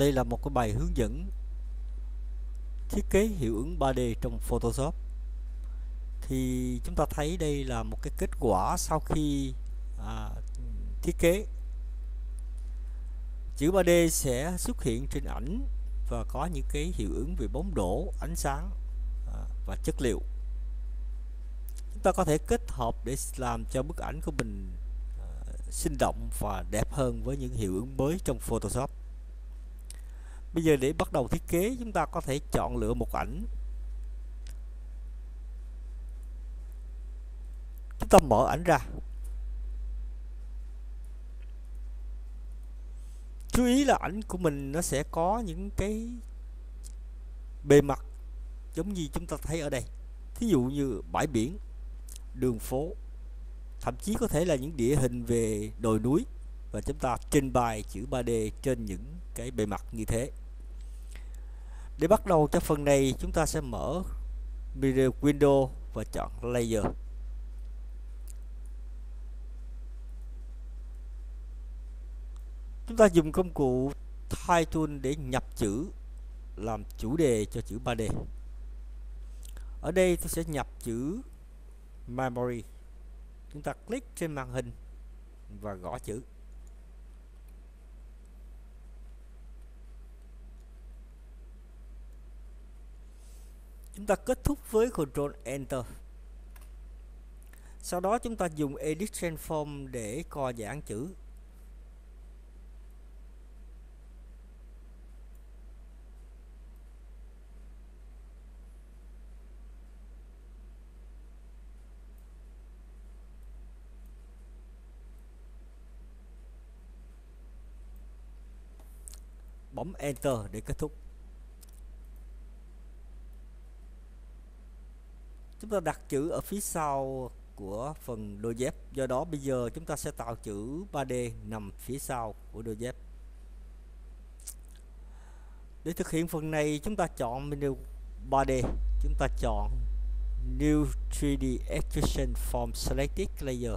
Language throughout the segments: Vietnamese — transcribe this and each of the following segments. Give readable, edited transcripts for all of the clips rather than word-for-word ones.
Đây là một cái bài hướng dẫn thiết kế hiệu ứng 3D trong Photoshop. Thì chúng ta thấy đây là một cái kết quả sau khi thiết kế. Chữ 3D sẽ xuất hiện trên ảnh và có những cái hiệu ứng về bóng đổ, ánh sáng và chất liệu. Chúng ta có thể kết hợp để làm cho bức ảnh của mình sinh động và đẹp hơn với những hiệu ứng mới trong Photoshop. Bây giờ để bắt đầu thiết kế, chúng ta có thể chọn lựa một ảnh. Chúng ta mở ảnh ra. Chú ý là ảnh của mình nó sẽ có những cái bề mặt giống như chúng ta thấy ở đây. Thí dụ như bãi biển, đường phố, thậm chí có thể là những địa hình về đồi núi, và chúng ta trình bày chữ 3D trên những cái bề mặt như thế. Để bắt đầu cho phần này, chúng ta sẽ mở Mirror Window và chọn Layer. Chúng ta dùng công cụ Type Tool để nhập chữ làm chủ đề cho chữ 3D. Ở đây tôi sẽ nhập chữ Memory. Chúng ta click trên màn hình và gõ chữ. Chúng ta kết thúc với Ctrl Enter. Sau đó chúng ta dùng Edit Transform để co giãn chữ. Bấm Enter để kết thúc. Chúng ta đặt chữ ở phía sau của phần đôi dép. Do đó bây giờ chúng ta sẽ tạo chữ 3D nằm phía sau của đôi dép. Để thực hiện phần này, chúng ta chọn menu 3D. Chúng ta chọn New 3D Extrusion from Selected Layer.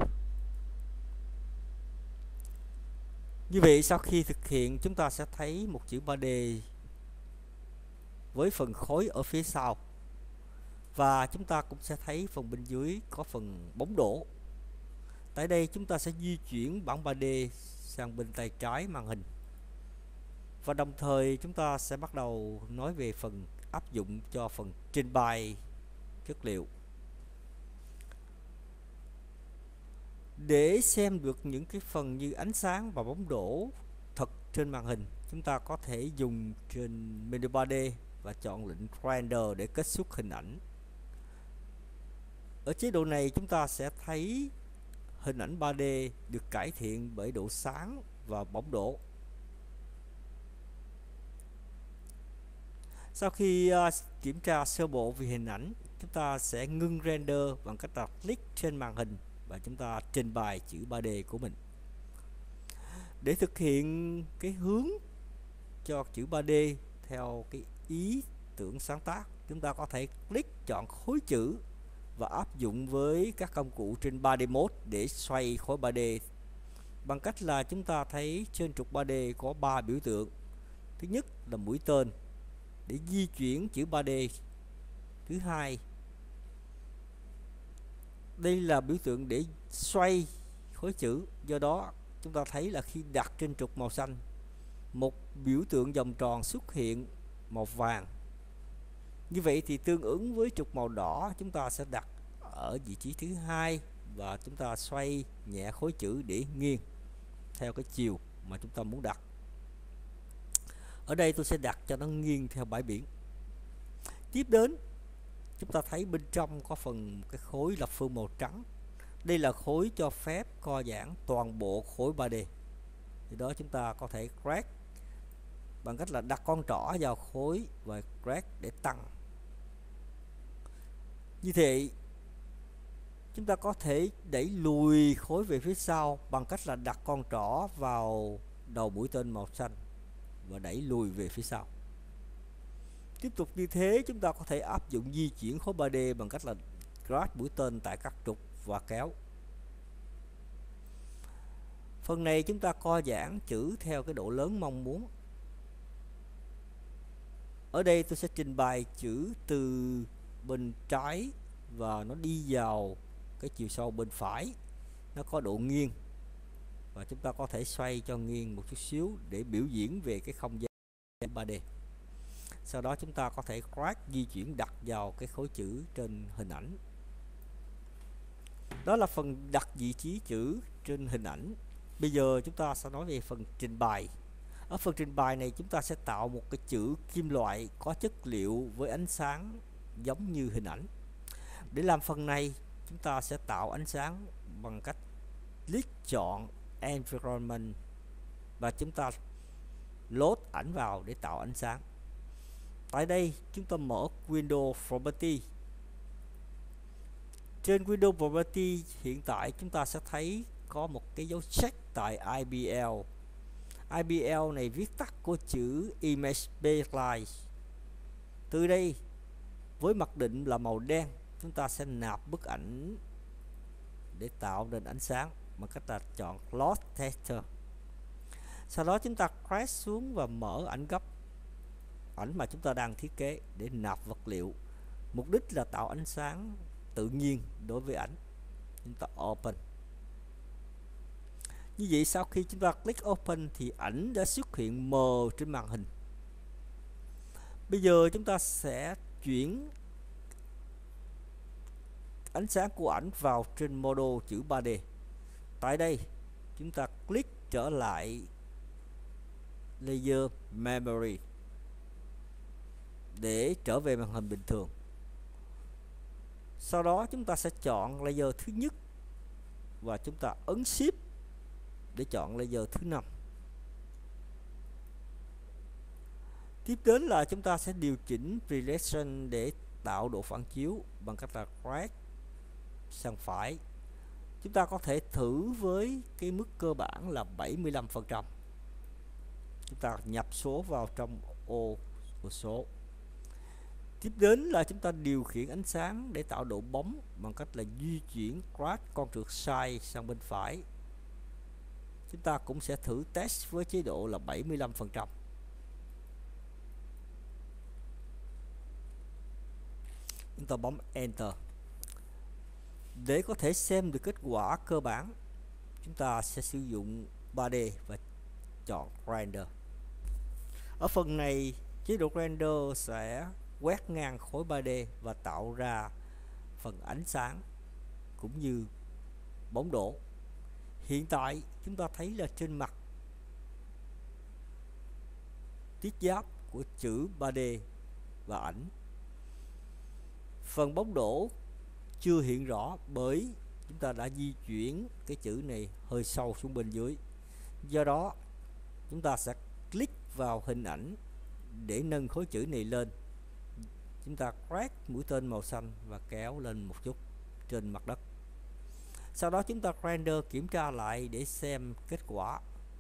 Như vậy sau khi thực hiện, chúng ta sẽ thấy một chữ 3D với phần khối ở phía sau. Và chúng ta cũng sẽ thấy phần bên dưới có phần bóng đổ. Tại đây chúng ta sẽ di chuyển bảng 3D sang bên tay trái màn hình. Và đồng thời chúng ta sẽ bắt đầu nói về phần áp dụng cho phần trình bày chất liệu. Để xem được những cái phần như ánh sáng và bóng đổ thật trên màn hình, chúng ta có thể dùng trên menu 3D và chọn lệnh Render để kết xuất hình ảnh. Ở chế độ này chúng ta sẽ thấy hình ảnh 3D được cải thiện bởi độ sáng và bóng đổ. Sau khi kiểm tra sơ bộ về hình ảnh, chúng ta sẽ ngưng render bằng cách là click trên màn hình và chúng ta trình bày chữ 3D của mình. Để thực hiện cái hướng cho chữ 3D theo cái ý tưởng sáng tác, chúng ta có thể click chọn khối chữ và áp dụng với các công cụ trên 3D Mode để xoay khối 3D bằng cách là chúng ta thấy trên trục 3D có 3 biểu tượng. Thứ nhất là mũi tên để di chuyển chữ 3D. Thứ hai, đây là biểu tượng để xoay khối chữ. Do đó chúng ta thấy là khi đặt trên trục màu xanh, một biểu tượng vòng tròn xuất hiện màu vàng. Như vậy thì tương ứng với trục màu đỏ, chúng ta sẽ đặt ở vị trí thứ hai và chúng ta xoay nhẹ khối chữ để nghiêng theo cái chiều mà chúng ta muốn đặt. Ở đây tôi sẽ đặt cho nó nghiêng theo bãi biển. Tiếp đến, chúng ta thấy bên trong có phần cái khối lập phương màu trắng. Đây là khối cho phép co giãn toàn bộ khối 3D. Thì đó chúng ta có thể drag bằng cách là đặt con trỏ vào khối và drag để tăng. Như thế chúng ta có thể đẩy lùi khối về phía sau bằng cách là đặt con trỏ vào đầu mũi tên màu xanh và đẩy lùi về phía sau. Tiếp tục như thế, chúng ta có thể áp dụng di chuyển khối 3D bằng cách là drag mũi tên tại các trục và kéo. Phần này chúng ta co giãn chữ theo cái độ lớn mong muốn. Ở đây tôi sẽ trình bày chữ từ bên trái và nó đi vào cái chiều sâu bên phải, nó có độ nghiêng và chúng ta có thể xoay cho nghiêng một chút xíu để biểu diễn về cái không gian 3D. Sau đó chúng ta có thể drag di chuyển đặt vào cái khối chữ trên hình ảnh. Đó là phần đặt vị trí chữ trên hình ảnh. Bây giờ chúng ta sẽ nói về phần trình bày. Ở phần trình bày này chúng ta sẽ tạo một cái chữ kim loại có chất liệu với ánh sáng giống như hình ảnh. Để làm phần này, chúng ta sẽ tạo ánh sáng bằng cách click chọn Environment và chúng ta load ảnh vào để tạo ánh sáng. Tại đây chúng ta mở Windows Property. Trên Windows Property hiện tại chúng ta sẽ thấy có một cái dấu check tại IBL. IBL này viết tắt của chữ Image Baseline. Từ đây với mặc định là màu đen, chúng ta sẽ nạp bức ảnh để tạo nên ánh sáng bằng cách là chọn Load Texture. Sau đó chúng ta crash xuống và mở ảnh gấp, ảnh mà chúng ta đang thiết kế để nạp vật liệu. Mục đích là tạo ánh sáng tự nhiên đối với ảnh. Chúng ta Open. Như vậy sau khi chúng ta click Open thì ảnh đã xuất hiện mờ trên màn hình. Bây giờ chúng ta sẽ chuyển ánh sáng của ảnh vào trên model chữ 3D. Tại đây chúng ta click trở lại Layer Memory để trở về màn hình bình thường. Sau đó chúng ta sẽ chọn layer thứ nhất và chúng ta ấn Shift để chọn layer thứ 5. Tiếp đến là chúng ta sẽ điều chỉnh Reflection để tạo độ phản chiếu bằng cách là drag sang phải. Chúng ta có thể thử với cái mức cơ bản là 75%. Chúng ta nhập số vào trong ô của số. Tiếp đến là chúng ta điều khiển ánh sáng để tạo độ bóng bằng cách là di chuyển drag con trượt sai sang bên phải. Chúng ta cũng sẽ thử test với chế độ là 75%. Chúng ta bấm Enter. Để có thể xem được kết quả cơ bản, chúng ta sẽ sử dụng 3D và chọn Render. Ở phần này, chế độ Render sẽ quét ngang khối 3D và tạo ra phần ánh sáng cũng như bóng đổ. Hiện tại chúng ta thấy là trên mặt tiếp giáp của chữ 3D và ảnh, phần bóng đổ chưa hiện rõ bởi chúng ta đã di chuyển cái chữ này hơi sâu xuống bên dưới. Do đó chúng ta sẽ click vào hình ảnh để nâng khối chữ này lên. Chúng ta drag mũi tên màu xanh và kéo lên một chút trên mặt đất. Sau đó chúng ta render kiểm tra lại để xem kết quả.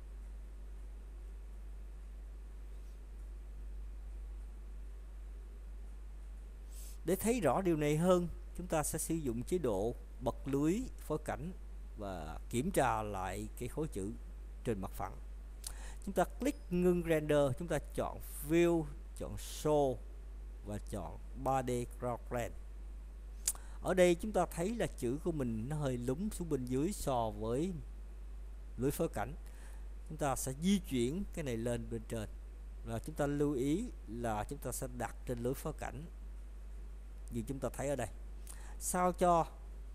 Để thấy rõ điều này hơn, chúng ta sẽ sử dụng chế độ bật lưới phối cảnh và kiểm tra lại cái khối chữ trên mặt phẳng. Chúng ta click ngưng render, chúng ta chọn View, chọn Show và chọn 3D Ground. Ở đây chúng ta thấy là chữ của mình nó hơi lún xuống bên dưới so với lưới phối cảnh. Chúng ta sẽ di chuyển cái này lên bên trên và chúng ta lưu ý là chúng ta sẽ đặt trên lưới phối cảnh như chúng ta thấy ở đây, sao cho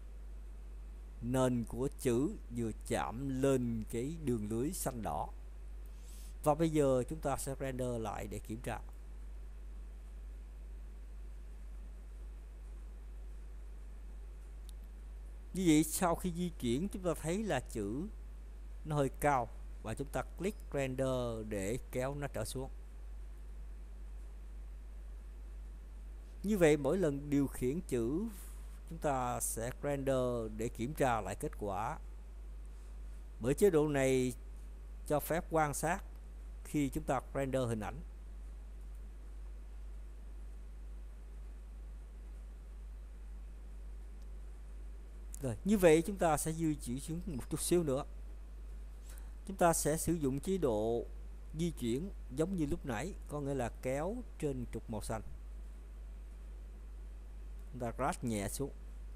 nền của chữ vừa chạm lên cái đường lưới xanh đỏ. Và bây giờ chúng ta sẽ render lại để kiểm tra. Như vậy sau khi di chuyển chúng ta thấy là chữ nó hơi cao và chúng ta click render để kéo nó trở xuống. Như vậy mỗi lần điều khiển chữ chúng ta sẽ render để kiểm tra lại kết quả. Bởi chế độ này cho phép quan sát khi chúng ta render hình ảnh. Rồi, như vậy chúng ta sẽ di chuyển xuống một chút xíu nữa. Chúng ta sẽ sử dụng chế độ di chuyển giống như lúc nãy, có nghĩa là kéo trên trục màu xanh. Chúng ta drag nhẹ xuống.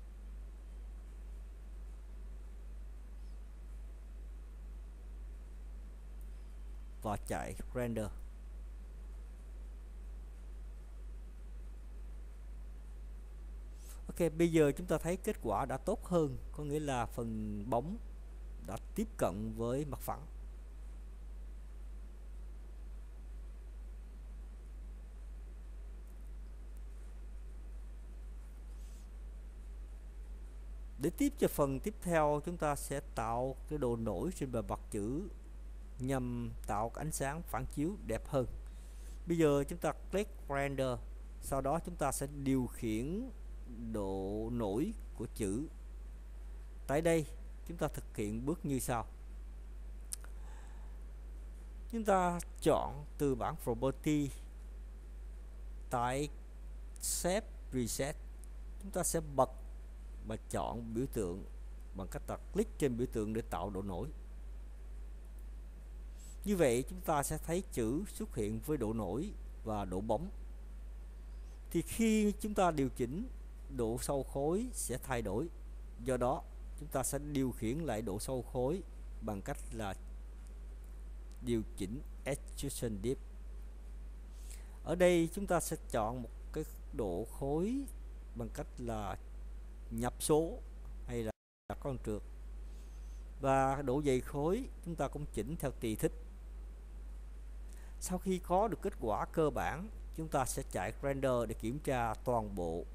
Và chạy render. Ok, bây giờ chúng ta thấy kết quả đã tốt hơn, có nghĩa là phần bóng đã tiếp cận với mặt phẳng. Để tiếp cho phần tiếp theo, chúng ta sẽ tạo cái độ nổi trên bề mặt chữ nhằm tạo ánh sáng phản chiếu đẹp hơn. Bây giờ chúng ta click render, sau đó chúng ta sẽ điều khiển độ nổi của chữ. Tại đây chúng ta thực hiện bước như sau. Chúng ta chọn từ bảng property, tại shape reset chúng ta sẽ bật và chọn biểu tượng bằng cách là click trên biểu tượng để tạo độ nổi. Như vậy chúng ta sẽ thấy chữ xuất hiện với độ nổi và độ bóng. Thì khi chúng ta điều chỉnh, độ sâu khối sẽ thay đổi. Do đó chúng ta sẽ điều khiển lại độ sâu khối bằng cách là điều chỉnh Extrusion Depth. Ở đây chúng ta sẽ chọn một cái độ khối bằng cách là nhập số hay là con trượt, và độ dày khối chúng ta cũng chỉnh theo tùy thích. Sau khi có được kết quả cơ bản, chúng ta sẽ chạy render để kiểm tra toàn bộ.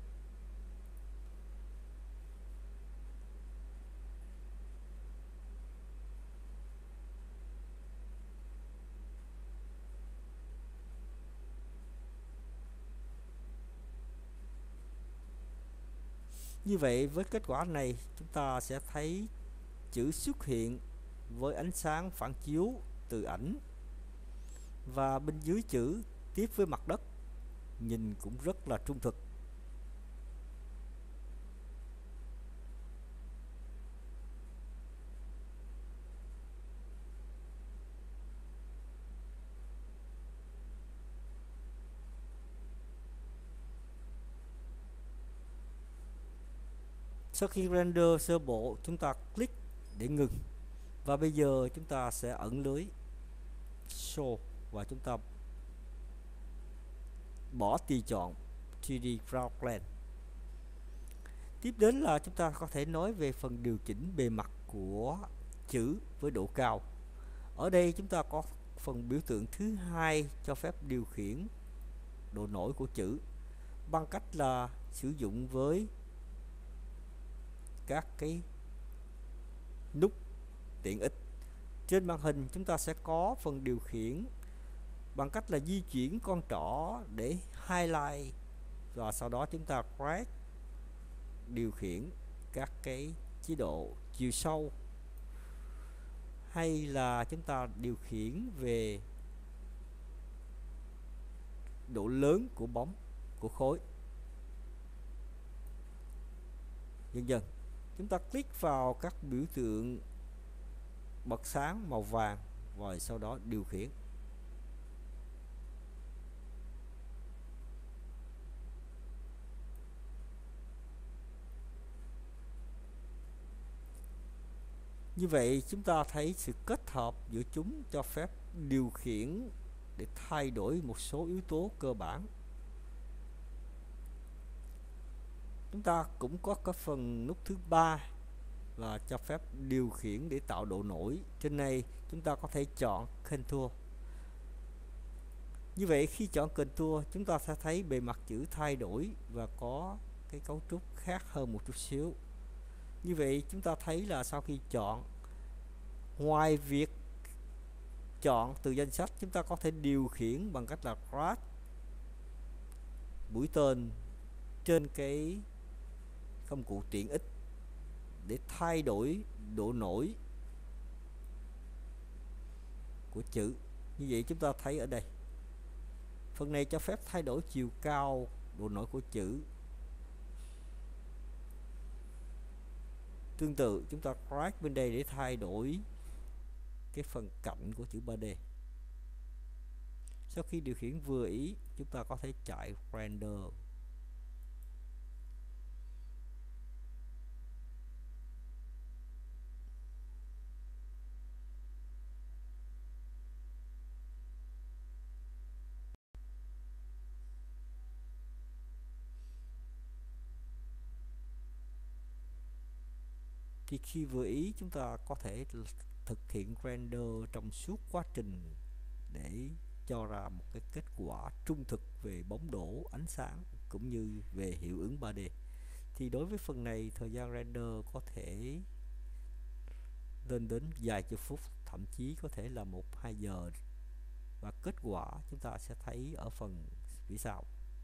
Như vậy với kết quả này, chúng ta sẽ thấy chữ xuất hiện với ánh sáng phản chiếu từ ảnh, và bên dưới chữ tiếp với mặt đất, nhìn cũng rất là trung thực. Sau khi render sơ bộ, chúng ta click để ngừng, và bây giờ chúng ta sẽ ẩn lưới show và chúng ta bỏ tùy chọn 3D Ground Plane. Tiếp đến là chúng ta có thể nói về phần điều chỉnh bề mặt của chữ với độ cao. Ở đây chúng ta có phần biểu tượng thứ hai cho phép điều khiển độ nổi của chữ bằng cách là sử dụng với các cái nút tiện ích. Trên màn hình chúng ta sẽ có phần điều khiển bằng cách là di chuyển con trỏ để highlight, và sau đó chúng ta drag điều khiển các cái chế độ chiều sâu, hay là chúng ta điều khiển về độ lớn của bóng, của khối. Dần dần chúng ta click vào các biểu tượng bật sáng màu vàng và sau đó điều khiển. Như vậy chúng ta thấy sự kết hợp giữa chúng cho phép điều khiển để thay đổi một số yếu tố cơ bản. Chúng ta cũng có cái phần nút thứ ba là cho phép điều khiển để tạo độ nổi. Trên này chúng ta có thể chọn Contour. Như vậy khi chọn Contour, chúng ta sẽ thấy bề mặt chữ thay đổi và có cái cấu trúc khác hơn một chút xíu. Như vậy chúng ta thấy là sau khi chọn, ngoài việc chọn từ danh sách, chúng ta có thể điều khiển bằng cách là drag mũi tên trên cái công cụ tiện ích để thay đổi độ nổi của chữ. Như vậy chúng ta thấy ở đây, phần này cho phép thay đổi chiều cao độ nổi của chữ. Tương tự chúng ta drag bên đây để thay đổi cái phần cạnh của chữ 3D. Sau khi điều khiển vừa ý, chúng ta có thể chạy render. Thì khi vừa ý, chúng ta có thể thực hiện render trong suốt quá trình để cho ra một cái kết quả trung thực về bóng đổ, ánh sáng cũng như về hiệu ứng 3D. Thì đối với phần này, thời gian render có thể lên đến vài chục phút, thậm chí có thể là 1-2 giờ, và kết quả chúng ta sẽ thấy ở phần phía sau.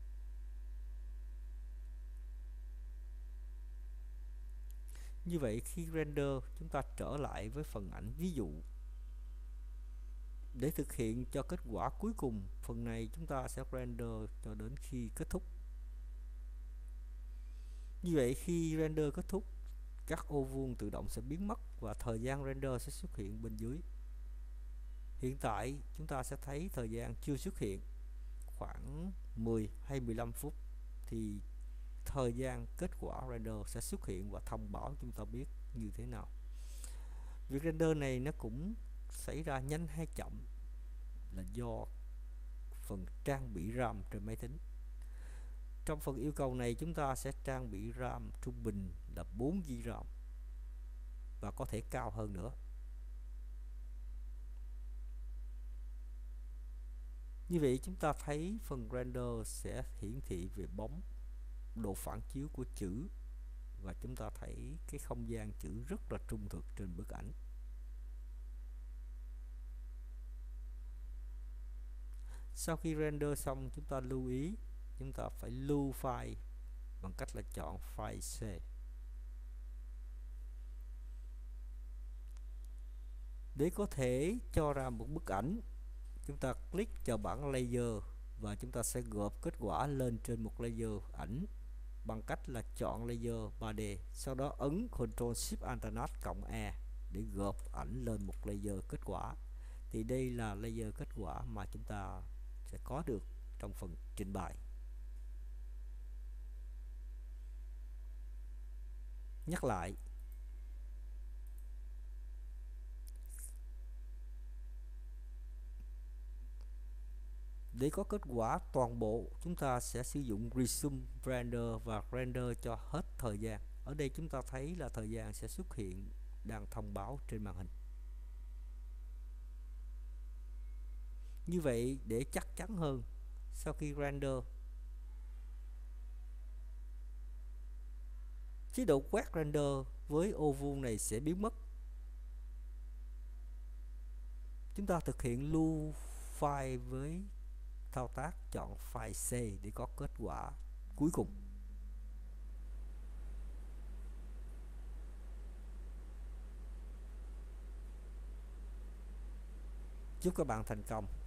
Như vậy khi render, chúng ta trở lại với phần ảnh ví dụ để thực hiện cho kết quả cuối cùng. Phần này chúng ta sẽ render cho đến khi kết thúc. Như vậy khi render kết thúc, các ô vuông tự động sẽ biến mất và thời gian render sẽ xuất hiện bên dưới. Hiện tại chúng ta sẽ thấy thời gian chưa xuất hiện, khoảng 10 hay 15 phút thì thời gian kết quả render sẽ xuất hiện và thông báo chúng ta biết như thế nào. Việc render này nó cũng xảy ra nhanh hay chậm là do phần trang bị RAM trên máy tính. Trong phần yêu cầu này, chúng ta sẽ trang bị RAM trung bình là 4GB RAM và có thể cao hơn nữa. Như vậy chúng ta thấy phần render sẽ hiển thị về bóng, độ phản chiếu của chữ, và chúng ta thấy cái không gian chữ rất là trung thực trên bức ảnh. Sau khi render xong, chúng ta lưu ý chúng ta phải lưu file bằng cách là chọn file C. Để có thể cho ra một bức ảnh, chúng ta click vào bảng layer và chúng ta sẽ gộp kết quả lên trên một layer ảnh bằng cách là chọn layer 3D, sau đó ấn Ctrl Shift Alt cộng E để gộp ảnh lên một layer kết quả. Thì đây là layer kết quả mà chúng ta sẽ có được trong phần trình bày. Nhắc lại, để có kết quả toàn bộ, chúng ta sẽ sử dụng Resume Render và render cho hết thời gian. Ở đây chúng ta thấy là thời gian sẽ xuất hiện đang thông báo trên màn hình. Như vậy, để chắc chắn hơn, sau khi render, chế độ quét render với ô vuông này sẽ biến mất. Chúng ta thực hiện lưu file với thao tác chọn file C để có kết quả cuối cùng. Chúc các bạn thành công.